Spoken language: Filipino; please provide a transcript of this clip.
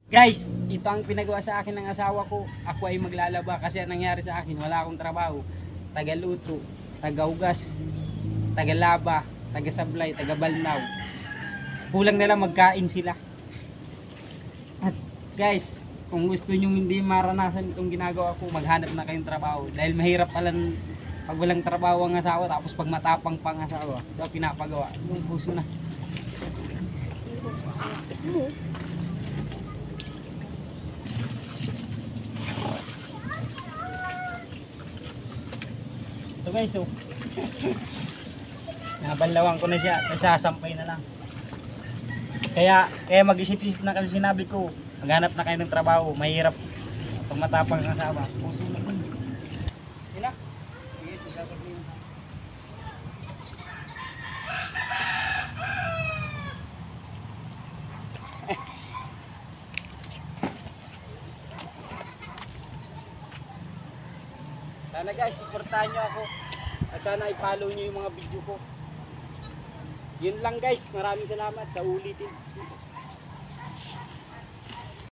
Guys, ito ang pinagawa sa akin ng asawa ko. Ako ay maglalaba kasi ang nangyari sa akin, wala akong trabaho. Tagaluto, tagahugas, tagalaba, tagasablay, tagabalnaw. Kulang na lang magkain sila. At guys, kung gusto nyo hindi maranasan itong ginagawa ko, maghanap na kayong trabaho. Dahil mahirap pala pag walang trabaho ang asawa, tapos pag matapang pang asawa, ito pinapagawa. Yung puso na. Ito guys, oh. Nabanlawan ko na siya, nasasampay na lang. Kaya mag-isip-isip na kasi sinabi ko, maghanap na kayo ng trabaho, mahirap pag matapang ang asawa. Puso na yun. Sila? Sige, sila sabihin. Sana guys, supportahan nyo ako. At sana i-follow nyo yung mga video ko. Yun lang guys, maraming salamat sa ulitin.